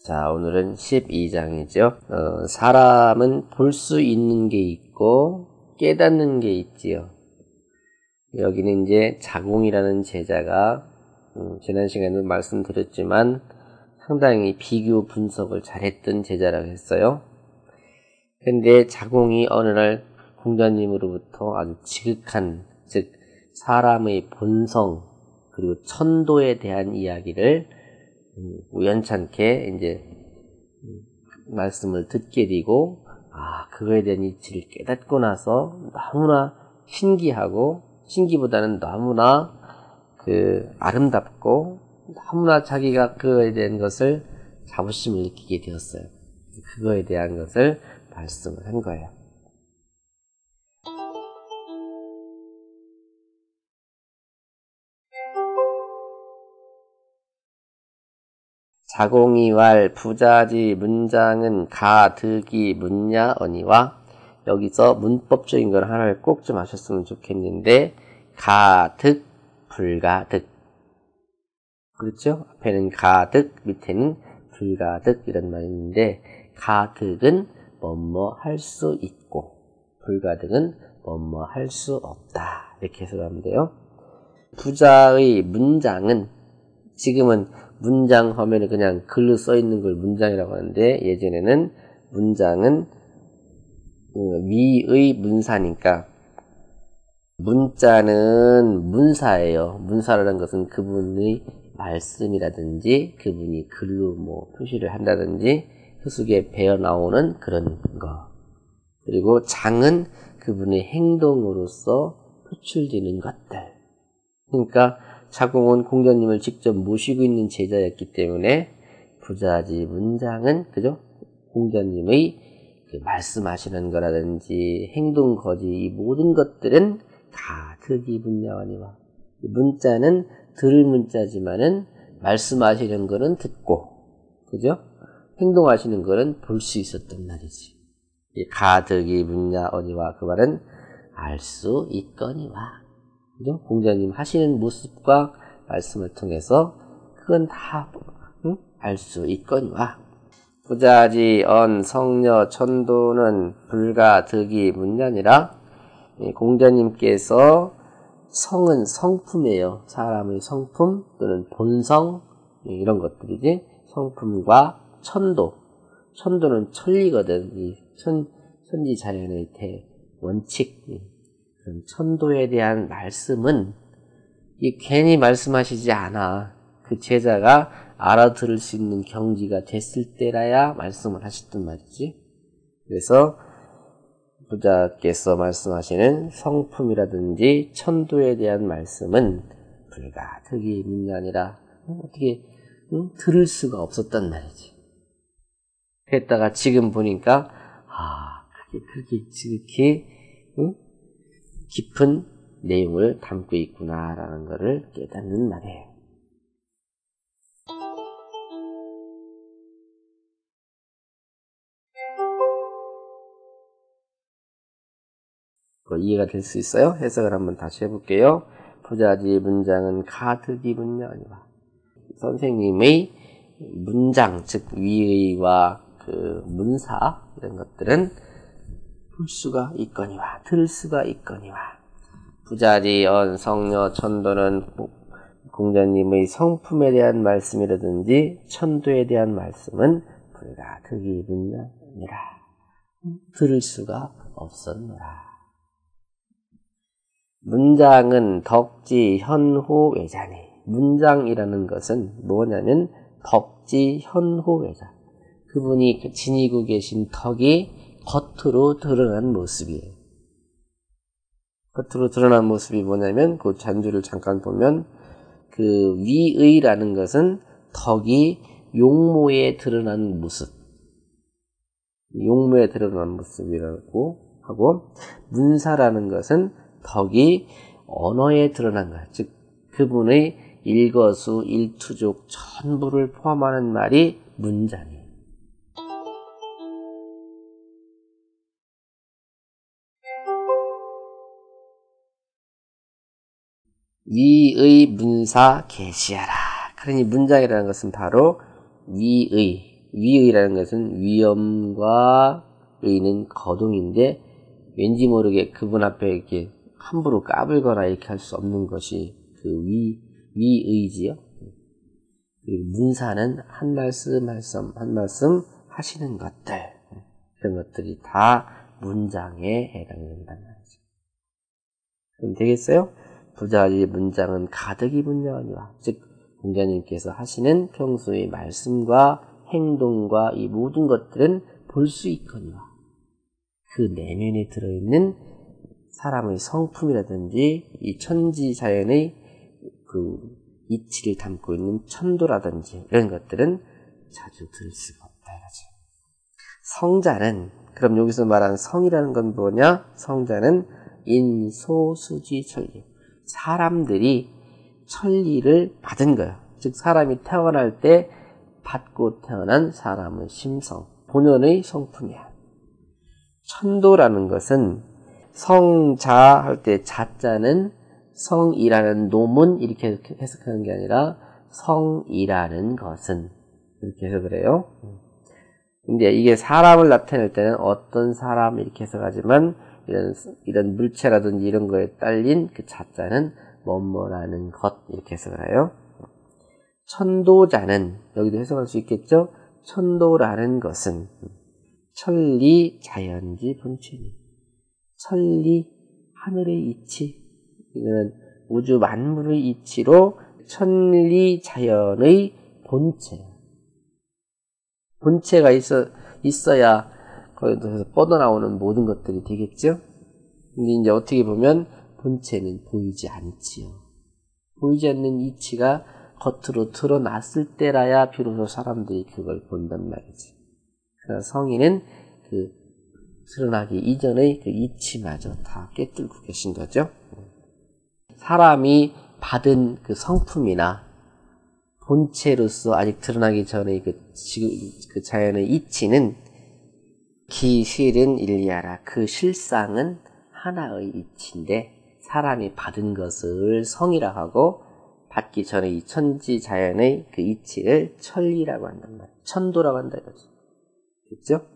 자, 오늘은 12장이죠. 사람은 볼 수 있는 게 있고 깨닫는 게 있지요. 여기는 이제 자공이라는 제자가 지난 시간에도 말씀드렸지만 상당히 비교 분석을 잘했던 제자라고 했어요. 근데 자공이 어느 날 공자님으로부터 아주 지극한, 즉 사람의 본성 그리고 천도에 대한 이야기를 우연찮게 이제 말씀을 듣게 되고, 그거에 대한 이치를 깨닫고 나서 너무나 신기보다는 너무나 아름답고 너무나 자기가 그거에 대한 것을 자부심을 느끼게 되었어요. 그거에 대한 것을 말씀을 한 거예요. 자공이왈 부자지 문장은 가득이 문야 어니와, 여기서 문법적인 걸 하나를 꼭 좀 아셨으면 좋겠는데, 가득, 불가득. 그렇죠? 앞에는 가득, 밑에는 불가득 이런 말이 있는데, 가득은 뭐뭐 할 수 있고 불가득은 뭐뭐 할 수 없다, 이렇게 해석하면 돼요. 부자의 문장은, 지금은 문장 화면에 그냥 글로 써 있는 걸 문장이라고 하는데, 예전에는 문장은 위의 문사니까, 문자는 문사예요. 문사라는 것은 그분의 말씀이라든지 그분이 글로 표시를 한다든지 그 속에 배어 나오는 그런 거. 그리고 장은 그분의 행동으로서 표출되는 것들. 그러니까 자공은 공자님을 직접 모시고 있는 제자였기 때문에 부자지 문장은, 그죠? 공자님의 말씀하시는 거라든지 행동 거지 이 모든 것들은 가득이 문야와니와, 문자는 들을 문자지만은 말씀하시는 거는 듣고, 그죠? 행동하시는 거는 볼 수 있었단 말이지. 이 가득이 문야어니와, 그 말은 알 수 있거니와, 그죠? 공자님 하시는 모습과 말씀을 통해서 그건 다 알 수 있거니와. 부자지 언 성녀 천도는 불가득이 문야니라. 공자님께서 성은 성품이에요. 사람의 성품 또는 본성, 이런 것들이지. 성품과 천도는 천리거든. 이 천지자연의 원칙, 그런 천도에 대한 말씀은 괜히 말씀하시지 않아. 그 제자가 알아들을 수 있는 경지가 됐을 때라야 말씀을 하셨단 말이지. 그래서 부자께서 말씀하시는 성품이라든지 천도에 대한 말씀은 불가득이 문야니라. 어떻게 들을 수가 없었단 말이지. 그랬다가 지금 보니까 그게 그렇게 지극히 깊은 내용을 담고 있구나라는 것을 깨닫는 말이에요. 이해가 될 수 있어요? 해석을 한번 다시 해볼게요. 부자지 문장은 가득이 문야니와, 선생님의 문장, 즉 위의와 문사 이런 것들은 볼 수가 있거니와 들을 수가 있거니와, 부자지 언 성녀 천도는 공자님의 성품에 대한 말씀이라든지 천도에 대한 말씀은 불가득이 문야니라. 들을 수가 없었노라. 문장은 덕지 현호 외자니. 문장이라는 것은 뭐냐면 덕지 현호 외자. 그분이 지니고 계신 덕이 겉으로 드러난 모습이에요. 겉으로 드러난 모습이 뭐냐면 그 잔주를 잠깐 보면 그 위의라는 것은 덕이 용모에 드러난 모습. 용모에 드러난 모습이라고 하고, 문사라는 것은 덕이 언어에 드러난 것, 즉 그분의 일거수 일투족 전부를 포함하는 말이 문장이에요. 위의 문사 계시하라. 그러니 문장이라는 것은 바로 위의, 위의라는 것은 위엄과 의는 거동인데 왠지 모르게 그분 앞에 이렇게 함부로 까불거나 이렇게 할 수 없는 것이 그 위의지요. 그리고 문사는 한 말씀 한 말씀 하시는 것들, 그런 것들이 다 문장에 해당된단 말이죠. 그럼 되겠어요? 부자지 문장은 가득이 문장이와, 즉 공자님께서 하시는 평소의 말씀과 행동과 이 모든 것들은 볼 수 있거니와 그 내면에 들어있는 사람의 성품이라든지 이 천지자연의 그 이치를 담고 있는 천도라든지 이런 것들은 자주 들을 수가 없다 이거지. 성자는, 그럼 여기서 말하는 성이라는 건 뭐냐? 성자는 인소수지 천리, 사람들이 천리를 받은 거야. 즉 사람이 태어날 때 받고 태어난 사람의 심성, 본연의 성품이야. 천도라는 것은 성자 할 때 자자는 성이라는 노문 이렇게 해석하는 게 아니라 성이라는 것은 이렇게 해석을 해요. 근데 이게 사람을 나타낼 때는 어떤 사람 이렇게 해석하지만 이런 물체라든지 이런 거에 딸린 그 자자는 뭐뭐라는 것 이렇게 해석을 해요. 천도자는 여기도 해석할 수 있겠죠. 천도라는 것은 천리 자연지 본체니, 천리 하늘의 이치, 이거는 우주 만물의 이치로 천리 자연의 본체가 있어야 거기서 뻗어나오는 모든 것들이 되겠죠. 근데 이제 어떻게 보면 본체는 보이지 않지요. 보이지 않는 이치가 겉으로 드러났을 때라야 비로소 사람들이 그걸 본단 말이지. 그래서 성인은 그 드러나기 이전의 그 이치마저 다 꿰뚫고 계신 거죠. 사람이 받은 그 성품이나 본체로서 아직 드러나기 전의 그 자연의 이치는 기실은 일리하라. 그 실상은 하나의 이치인데 사람이 받은 것을 성이라 하고 받기 전에 이 천지 자연의 그 이치를 천리라고 한단 말이에요. 천도라고 한다 이거죠. 됐죠?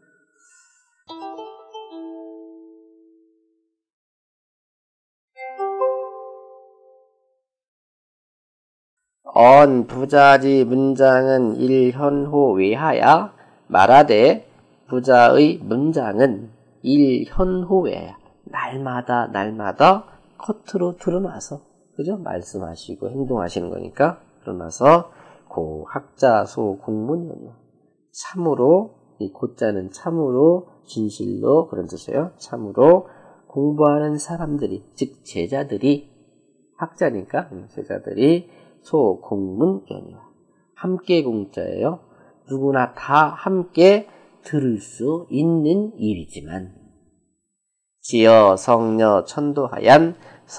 언 부자지 문장은 일현호 외하야 말하되 부자의 문장은 일현호 외야 날마다 겉으로 드러나서 그죠? 말씀하시고 행동하시는 거니까 드러나서 고 학자 소 공문이요. 참으로 이 고자는 참으로 진실로 그런 뜻이에요. 참으로 공부하는 사람들이 즉 제자들이 학자니까 제자들이 소 공문견이와 함께 공자예요. 누구나 다 함께 들을 수 있는 일이지만 지어 성녀 천도하얀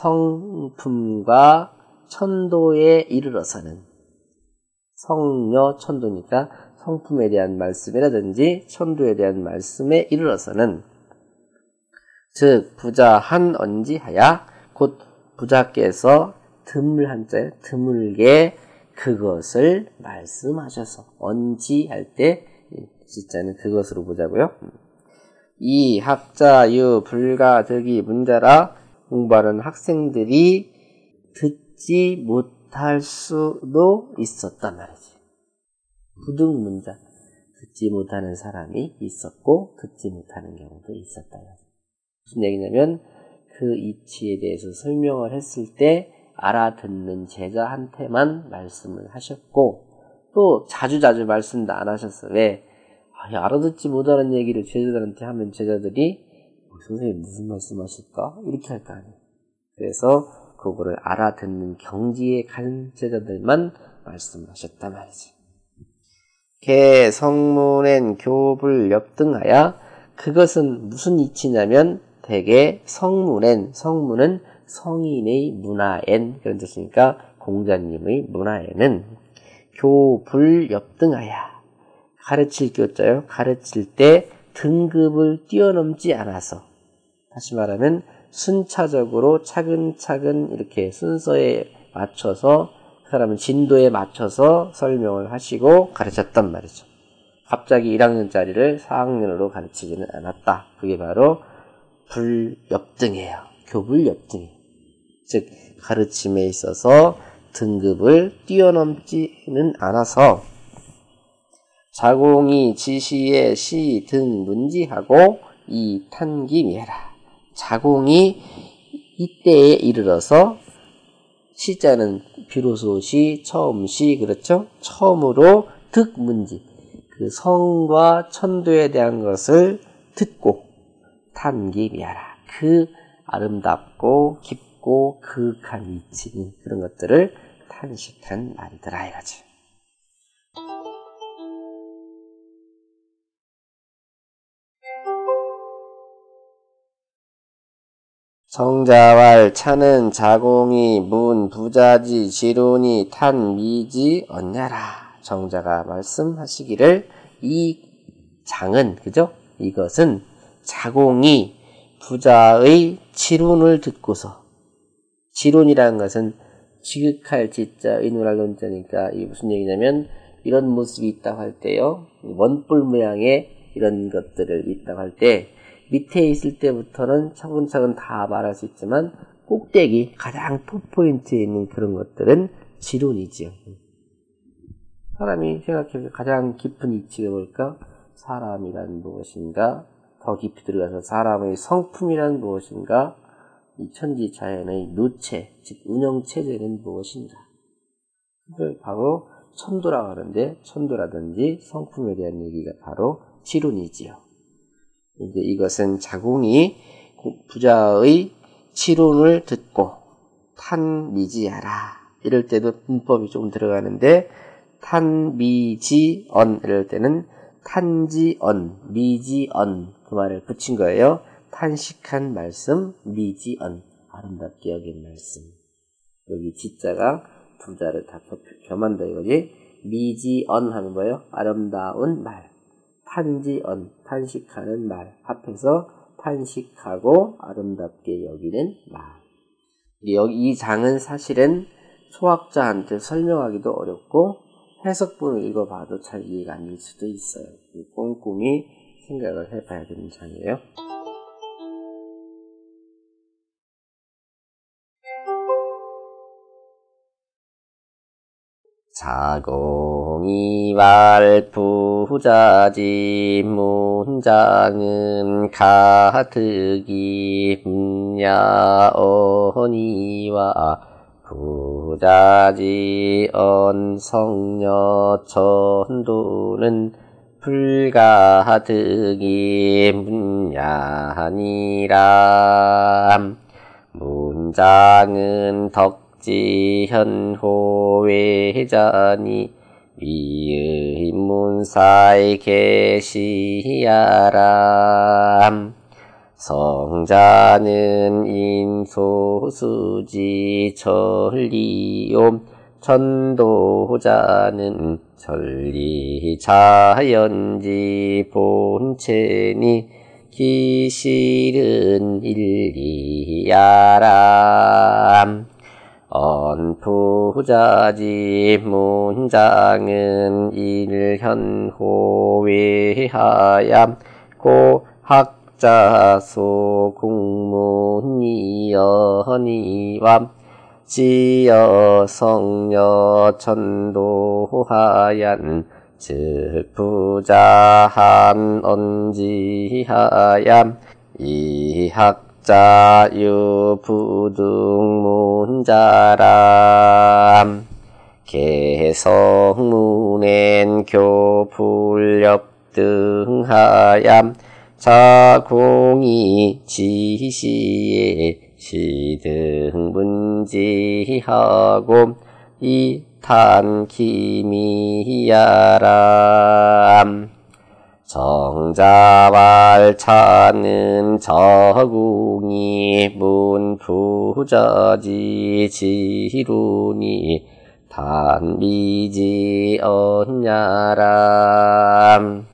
성품과 천도에 이르러서는 성녀 천도니까 성품에 대한 말씀이라든지 천도에 대한 말씀에 이르러서는 즉 부자 한 언지하야 곧 부자께서 드물 한자에 드물게 그것을 말씀하셔서 언지할 때 진짜는 그것으로 보자고요. 이 학자유 불가득이 문자라 공부하는 학생들이 듣지 못할 수도 있었단 말이지. 부득문자 듣지 못하는 사람이 있었고 듣지 못하는 경우도 있었다. 무슨 얘기냐면 그 이치에 대해서 설명을 했을 때 알아듣는 제자한테만 말씀을 하셨고 또 자주자주 말씀도 안 하셨어. 왜? 알아듣지 못하는 얘기를 제자들한테 하면 제자들이 선생님 무슨 말씀하실까? 이렇게 할 거 아니에요. 그래서 그거를 알아듣는 경지에 간 제자들만 말씀하셨단 말이지. 개 성문엔 교불 엽등하야 그것은 무슨 이치냐면 대개 성문은 성인의 문화엔 그런 뜻이니까 공자님의 문화에는 교불 엽등하야 가르칠 교자요. 가르칠 때 등급을 뛰어넘지 않아서 다시 말하면 순차적으로 차근차근 이렇게 순서에 맞춰서 그 사람은 진도에 맞춰서 설명을 하시고 가르쳤단 말이죠. 갑자기 1학년짜리를 4학년으로 가르치지는 않았다. 그게 바로 불협등이에요. 교불협등. 즉 가르침에 있어서 등급을 뛰어넘지는 않아서 자공이 지시에 시 등 문지하고 이 탄기미해라. 자공이 이때에 이르러서 시자는 비로소 시, 처음 시, 그렇죠? 처음으로 득문지, 그 성과 천도에 대한 것을 듣고 탄기미하라. 그 아름답고 깊고 그윽한 위치, 그런 것들을 탄식한 말이더라 이거지. 정자왈 차는 자공이 문 부자지 지론이 탄 미지 얻냐라. 정자가 말씀하시기를 이 장은, 그죠? 이것은 자공이 부자의 지론을 듣고서, 지론이라는 것은 지극할 지자 의노랄 논자니까 이게 무슨 얘기냐면 이런 모습이 있다고 할 때요, 원뿔 모양의 이런 것들을 있다고 할 때 밑에 있을 때부터는 차근차근 다 말할 수 있지만 꼭대기 가장 톱포인트에 있는 그런 것들은 지론이지요. 사람이 생각해보면 가장 깊은 이치가 뭘까? 사람이란 무엇인가? 더 깊이 들어가서 사람의 성품이란 무엇인가? 이 천지자연의 누체, 즉 운영체제는 무엇인가? 그걸 바로 천도라고 하는데, 천도라든지 성품에 대한 얘기가 바로 지론이지요. 이제 이것은 자공이 부자의 지론을 듣고 탄미지하라. 이럴 때도 문법이 좀 들어가는데, 탄미지언 이럴 때는 탄지언, 미지언 그 말을 붙인 거예요. 탄식한 말씀, 미지언, 아름답게 여긴 말씀. 여기 지자가 부자를 다 겸한다 이거지. 미지언 하면 뭐예요? 아름다운 말. 탄지언, 탄식하는 말. 합해서 탄식하고 아름답게 여기는 말. 여기 이 장은 사실은 초학자한테 설명하기도 어렵고 해석본을 읽어봐도 잘 이해가 안 될 수도 있어요. 꼼꼼히 생각을 해봐야 되는 장이에요. 자공이 말부자지 문장은 가득이 문야언이와 부자지 언성녀 천도는 불가득이 문야니라. 문장은 덕지현호외자니 위의 문사에 계시야람. 성자는 인소수지 천리요 천도자는 천리자연지 본체니 기실은 일리야람. 언부자지 문장은 일현호외하얌 고학자소 국문이여니와 지여 성녀 천도하얀 즉 부자한 언지하얌 이학자유부등문자람. 개성문엔 교불협등하얌 자공이 지시에 시등문지하고 이탄기미야람. 정자왈 차는 저궁이 문부자지 지룬이 단미지 언냐람.